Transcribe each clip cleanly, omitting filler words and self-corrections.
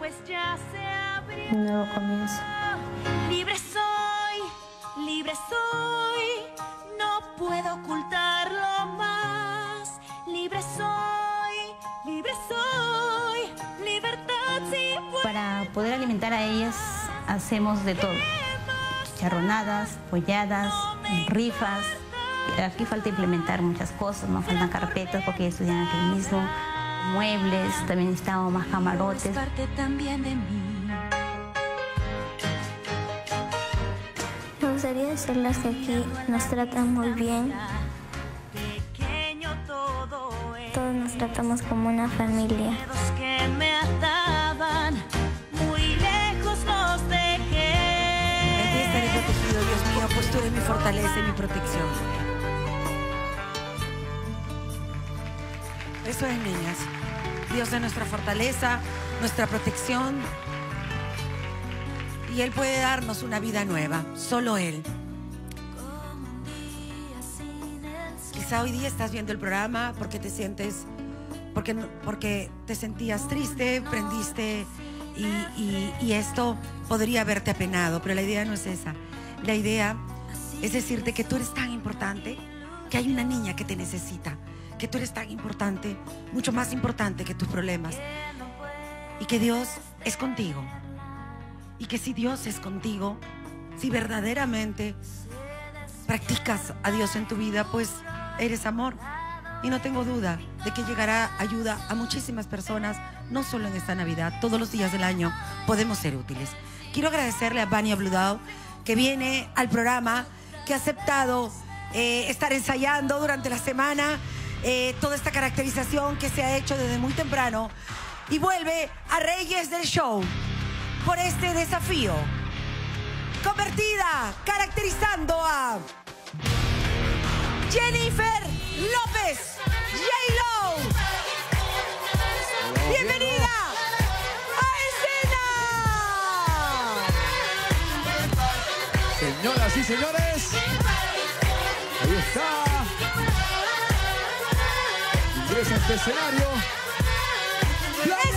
pues ya se abrió. Un nuevo comienzo. Libre soy, no puedo ocultarlo más. Libre soy, libertad sin vuelta. Para poder alimentar a ellas hacemos de todo. Chicharronadas, polladas, rifas. Aquí falta implementar muchas cosas, nos faltan carpetas porque ellas estudian aquí mismo. Muebles, también necesitamos más camarotes. Es parte también de mí. Me gustaría decirles que aquí nos tratan muy bien. Todos nos tratamos como una familia. Que me ataban, muy lejos los dejé. En ti estaré protegido, Dios mío, pues tú eres mi fortaleza y mi protección. Eso es, niñas. Dios es nuestra fortaleza, nuestra protección. Y Él puede darnos una vida nueva, solo Él. Quizá hoy día estás viendo el programa porque te sientes, porque te sentías triste, prendiste y esto podría haberte apenado, pero la idea no es esa. La idea es decirte que tú eres tan importante, que hay una niña que te necesita, que tú eres tan importante, mucho más importante que tus problemas, y que Dios es contigo. Y que si Dios es contigo, si verdaderamente practicas a Dios en tu vida, pues eres amor. Y no tengo duda de que llegará ayuda a muchísimas personas, no solo en esta Navidad, todos los días del año podemos ser útiles. Quiero agradecerle a Vania Bludau, que viene al programa, que ha aceptado estar ensayando durante la semana toda esta caracterización que se ha hecho desde muy temprano, y vuelve a Reyes del Show por este desafío. Convertida, caracterizando a Jennifer López, J-Lo. Bienvenida a escena. Señoras y señores, ahí está. Ingresa a este escenario. ¡Eso es!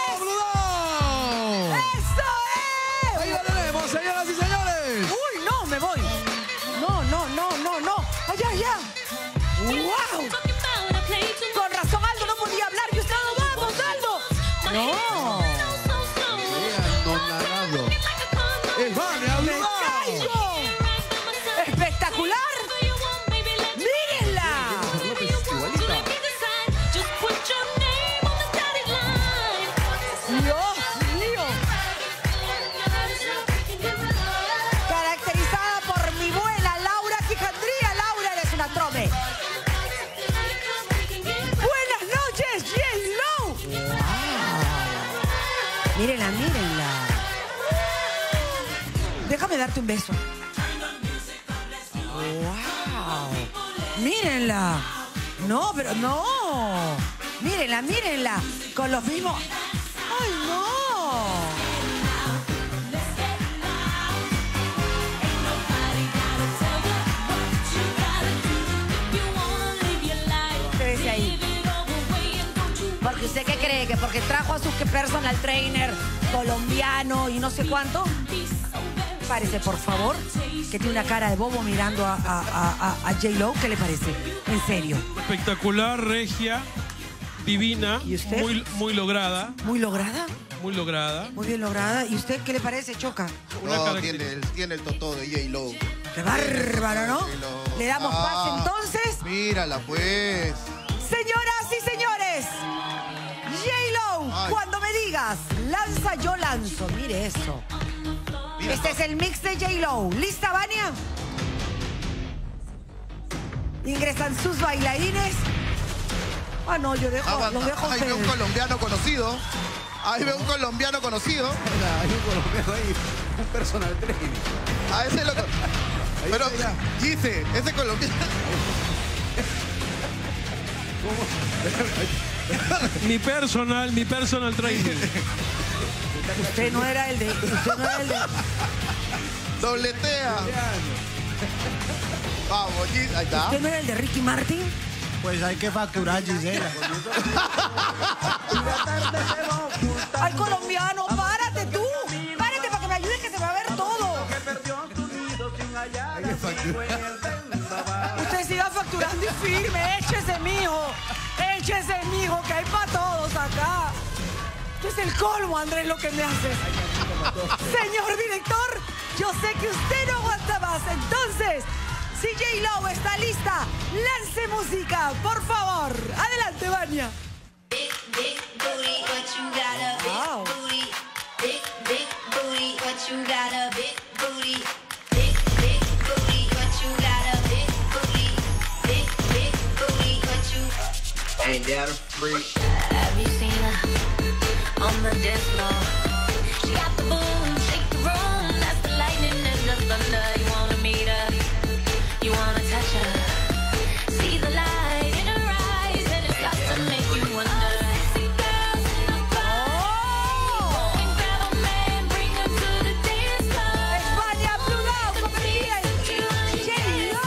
Ahí la tenemos, señoras y señores. ¡Uy, no, me voy! No. ¡Allá, allá! ¡Wow! Con razón Aldo no podía hablar. ¡Y usted no vamos, Aldo! ¡No! Es Vania ¡Me Bludau. caigo! ¡Espectacular! ¡Mírenla! ¡Dios mío! Caracterizada por mi buena Laura Quijandría. Laura, eres una trome. Buenas noches, J-Lo. Mírenla. Déjame darte un beso. ¡Wow! Mírenla. No, pero no. Mírenla. Con los mismos. ¡Ay, no! Quédese ahí. Porque usted qué cree, que porque trajo a su personal trainer colombiano y no sé cuánto. Párese, por favor, que tiene una cara de bobo mirando a J-Lo. ¿Qué le parece? En serio. Espectacular, regia, divina. ¿Y usted? Muy lograda. ¿Muy lograda? Muy lograda. Muy bien lograda. ¿Y usted qué le parece, Choca? No, tiene el totó de J-Lo. ¡Qué bárbaro!, ¿no? ¿Le damos paz entonces? Mírala, pues. Señoras y señores, J-Lo, cuando me digas, lanza, yo lanzo. Mire eso. Mira, Este es el mix de J-Lo. ¿Lista, Vania? Ingresan sus bailarines. Ah, no, yo dejo, los dejo a Ahí ve un ustedes. colombiano conocido. Ahí ve un colombiano conocido. Hay un colombiano ahí, un personal trainer. A ese lo... Pero, dice, ese colombiano... Mi personal trainer. Usted no era el de... Dobletea. Vamos, ahí está. ¿Usted no era el de Ricky Martin? Pues hay que facturar, Gisela. ¡Ay, colombiano, Usted siga facturando y firme. Échese, mijo. Échese, mijo, que hay para todos acá. Esto es el colmo, Andrés, lo que me hace. Señor director, yo sé que usted no aguanta más. Entonces, si J-Lo está lista, lance música, por favor. Adelante, Vania. Wow. Ain't that a freak? Have you seen her on the dance floor? She got the boom, shake the room. That's the lightning and the thunder. You wanna meet her? You wanna touch her? See the light in her eyes, and it starts to make you wonder. Sexy girls in the party. Go and grab a man, bring her to the dance floor. España, Blue Love, compañía J-Lo.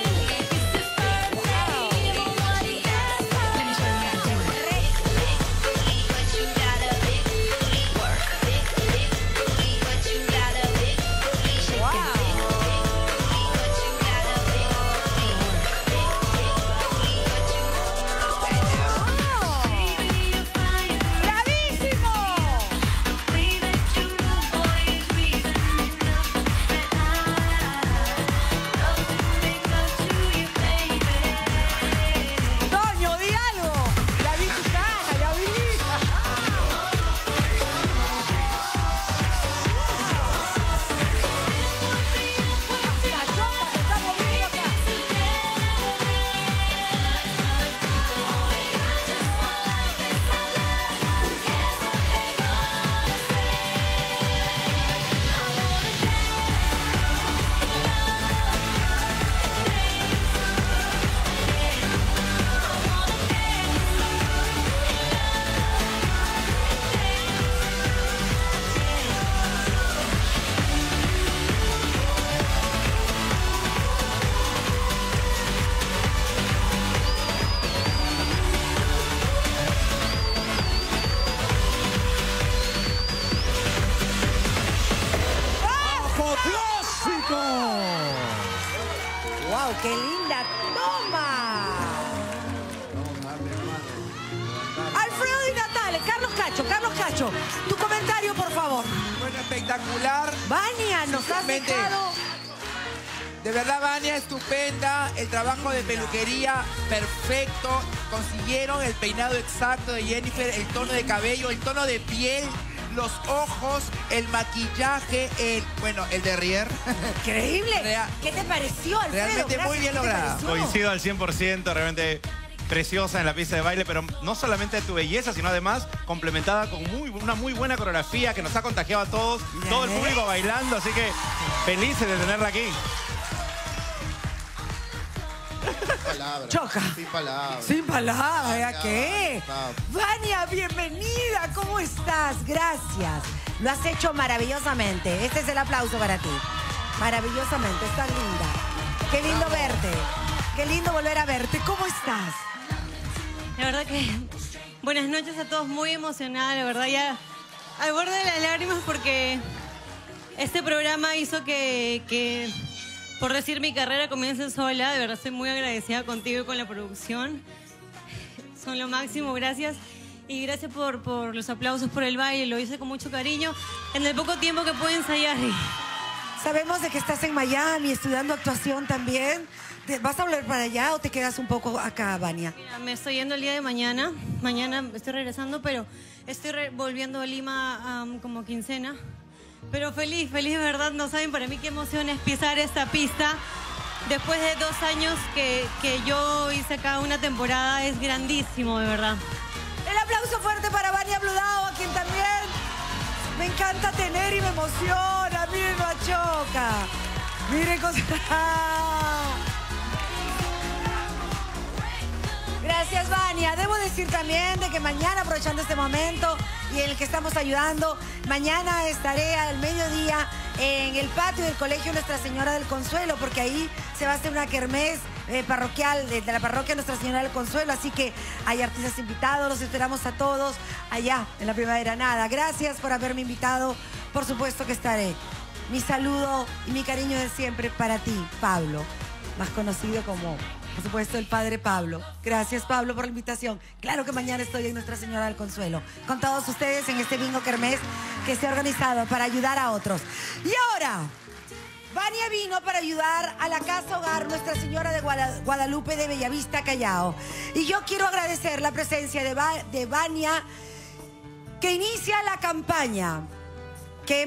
¡Wow, qué linda toma! Alfredo Di Natale, Carlos Cacho, tu comentario, por favor. Bueno, espectacular. Vania, nos has dejado... De verdad, Vania, estupenda. El trabajo de peluquería, perfecto. Consiguieron el peinado exacto de Jennifer, el tono de cabello, el tono de piel, los ojos, el maquillaje, el derrier. Increíble. ¿Qué te pareció, Alfredo? Realmente muy bien lograda. Coincido al 100%, realmente preciosa en la pista de baile, pero no solamente tu belleza, sino además complementada con una muy buena coreografía que nos ha contagiado a todos, todo el público bailando, así que felices de tenerla aquí. Palabras. Choca. Sin palabras. Sin palabras, ¿ya qué? No. Vania, bienvenida, ¿cómo estás? Gracias. Lo has hecho maravillosamente. Este es el aplauso para ti. Maravillosamente, estás linda. Qué lindo verte. Qué lindo volver a verte. ¿Cómo estás? La verdad que buenas noches a todos, muy emocionada, la verdad ya al borde de las lágrimas porque este programa hizo que por decir mi carrera comience sola. De verdad estoy muy agradecida contigo y con la producción. Son lo máximo, gracias. Y gracias por los aplausos, por el baile, lo hice con mucho cariño en el poco tiempo que pude ensayar. Sabemos de que estás en Miami estudiando actuación también. ¿Vas a volver para allá o te quedas un poco acá, Vania? Mira, me estoy yendo el día de mañana. Mañana estoy regresando, pero estoy volviendo a Lima como quincena. Pero feliz, de verdad. No saben para mí qué emoción es pisar esta pista. Después de 2 años que yo hice acá una temporada, es grandísimo, de verdad. El aplauso fuerte para Vania Bludao, a quien también me encanta tener y me emociona. Miren a Choca. Miren cosas. Gracias, Vania. Debo decir también de que mañana, aprovechando este momento y en el que estamos ayudando, mañana estaré al mediodía en el patio del Colegio Nuestra Señora del Consuelo, porque ahí se va a hacer una kermés parroquial de la parroquia Nuestra Señora del Consuelo, así que hay artistas invitados, los esperamos a todos allá en la Primavera Nada. Gracias por haberme invitado, por supuesto que estaré. mi saludo y mi cariño de siempre para ti, Pablo, más conocido como, por supuesto, el padre Pablo. Gracias, Pablo, por la invitación. Claro que mañana estoy en Nuestra Señora del Consuelo con todos ustedes en este bingo kermés que se ha organizado para ayudar a otros. Y ahora, Vania vino para ayudar a la Casa Hogar Nuestra Señora de Guadalupe de Bellavista, Callao. Y yo quiero agradecer la presencia de Vania, que inicia la campaña que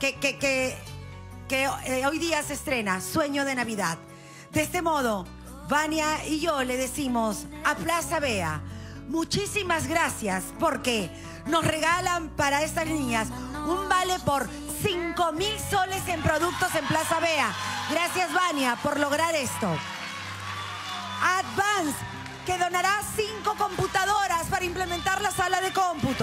hoy día se estrena, Sueño de Navidad. De este modo, Vania y yo le decimos a Plaza Vea, muchísimas gracias porque nos regalan para estas niñas un vale por 5,000 soles en productos en Plaza Vea. Gracias, Vania, por lograr esto. Advance, que donará 5 computadoras para implementar la sala de cómputo.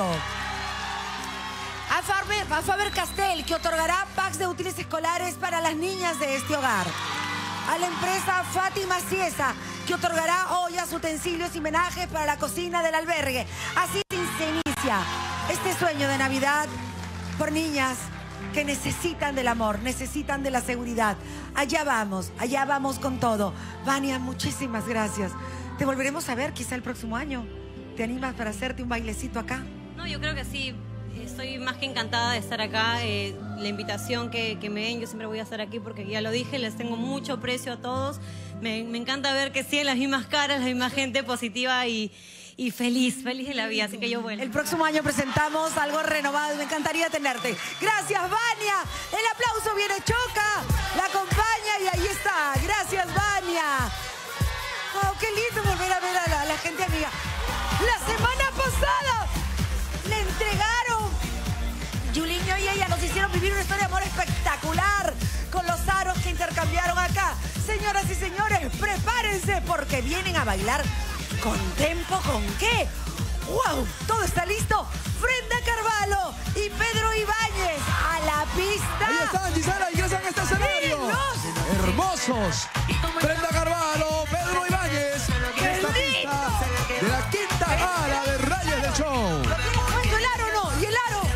A Faber-Castell, que otorgará packs de útiles escolares para las niñas de este hogar. A la empresa Fátima Ciesa, que otorgará ollas, utensilios y menajes para la cocina del albergue. Así se inicia este sueño de Navidad por niñas que necesitan del amor, necesitan de la seguridad. Allá vamos con todo. Vania, muchísimas gracias. Te volveremos a ver quizá el próximo año. ¿Te animas para hacerte un bailecito acá? No, yo creo que sí. Estoy más que encantada de estar acá. La invitación que me den, yo siempre voy a estar aquí porque ya lo dije, les tengo mucho aprecio a todos. Me encanta ver que siguen las mismas caras, la misma gente positiva y feliz de la vida, así que yo vuelvo. El próximo año presentamos algo renovado y me encantaría tenerte. Gracias, Vania. El aplauso viene Choca, la acompaña y ahí está. Gracias, Vania. Oh, qué lindo volver a ver a la gente amiga. La semana pasada le entregaron, Juliño y ella nos hicieron vivir una historia de amor espectacular con los aros que intercambiaron acá. Señoras y señores, prepárense porque vienen a bailar con tempo, ¿con qué? ¡Wow! ¿Todo está listo? Brenda Carvalho y Pedro Ibáñez a la pista. Ahí están, Gisela, ingresan a este escenario. ¡Mírenlos! Hermosos. Brenda Carvalho, Pedro Ibáñez. En esta pista de la quinta gala de Reyes del Show. ¿El aro no? ¿Y el aro?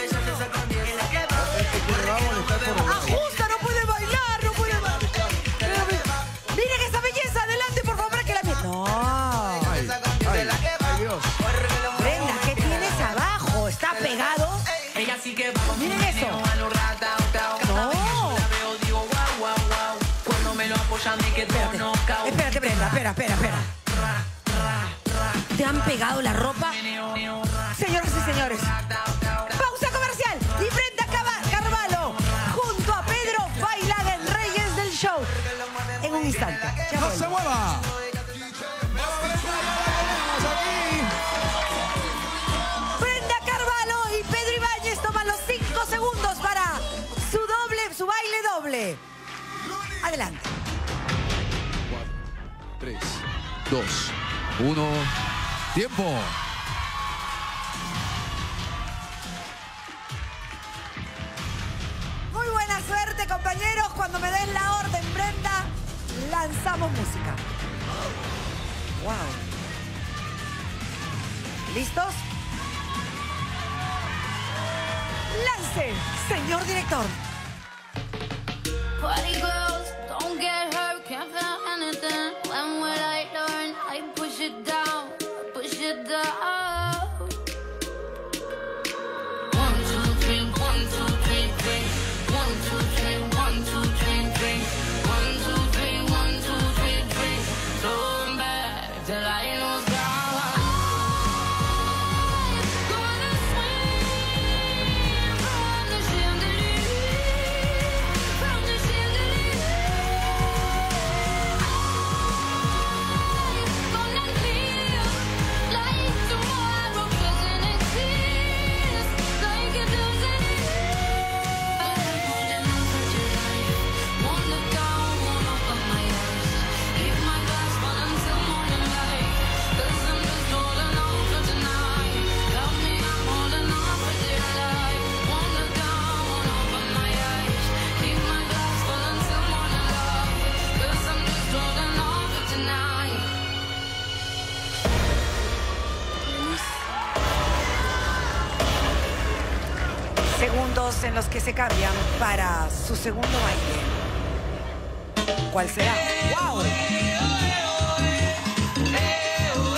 Ajusta, no puede bailar, no puede bailar. Miren esa belleza, adelante por favor que la miren. No. Ay, Dios. Brenda, ¿qué tienes abajo? ¿Está pegado? Miren eso. No. Espérate, Brenda, espera. ¿Te han pegado la ropa? Señoras y señores, pausa comercial y Brenda Carvalho junto a Pedro bailan en Reyes del Show. En un instante. ¡No se mueva! Brenda Carvalho y Pedro Ibáñez toman los 5 segundos para su baile doble. Adelante. 3, 2, 1. ¡Tiempo! Muy buena suerte, compañeros. Cuando me den la orden, Brenda, lanzamos música. Wow. ¿Listos? ¡Lance, señor director! Party girls, don't get hurt, can't feel anything. When will I learn? I push it down, push it down. 1, 2, 3, 1, 2, 3, 3. 1, 2, 3, 1, 2, 3, 3. 1, 2, 3, 1, 2, 3, 3. Going back till I lose ground. Gonna swing from the chandelier, from the chandelier. segundos en los que se cambian para su segundo baile. ¿Cuál será? ¡Wow!